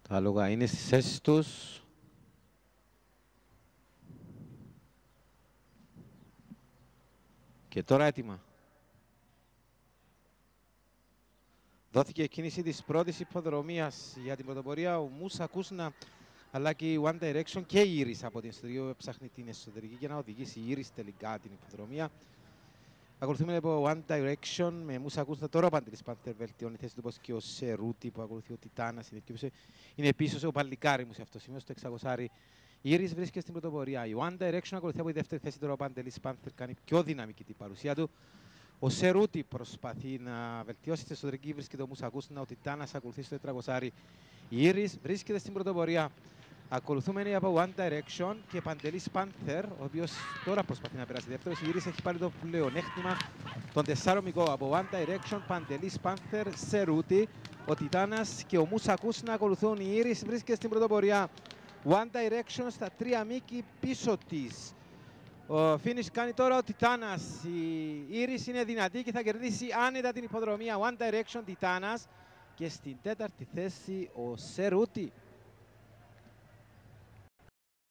Τα άλογα είναι στις θέσεις τους. Και τώρα έτοιμα. Δόθηκε κίνηση της πρώτης υποδρομίας για την πρωτοπορία. Ο Μούσα Κούσνα αλλά και η One Direction και η Iris από την εσωτερική ψάχνει την εσωτερική για να οδηγήσει η Iris τελικά την υποδρομία. Ακολουθούμε από One Direction με Μούσα Κούσνα. Τώρα ο Παντελής Πάνθερ βελτιώνει θέση του όπως και ο Σερούτη που ακολουθεί ο Τιτάνας. Είναι πίσω ο Παλικάρι μου σε αυτό το σημείο, στο 600. Η Iris βρίσκεται στην πρωτοπορία. Η One Direction ακολουθεί από τη δεύτερη θέση. Τώρα ο Παντελής Πάνθερ κάνει πιο δυναμική την παρουσία του. Ο Σερούτη προσπαθεί να βελτιώσει την εσωτερική, βρίσκεται ο Μούσα Κούσνα. Ο Τιτάνας ακολουθεί στο 400. Η Iris βρίσκεται στην πρωτοπορία. Ακολουθούμενοι από One Direction και Παντελής Πάνθερ, ο οποίος τώρα προσπαθεί να περάσει δεύτερος. Η Iris έχει πάρει το πλεονέκτημα των 4 μικό από One Direction, Παντελής Πάνθερ, Σερούτη, ο Τιτάνας και ο Μούσα Κούσνα ακολουθούν. Η Iris βρίσκεται στην πρωτοπορία. One Direction στα 3 μήκη πίσω της. Ο finish κάνει τώρα ο Τιτάνας. Η Iris είναι δυνατή και θα κερδίσει άνετα την υποδρομία. One Direction, Τιτάνας και στην τέταρτη θέση ο Σερούτη.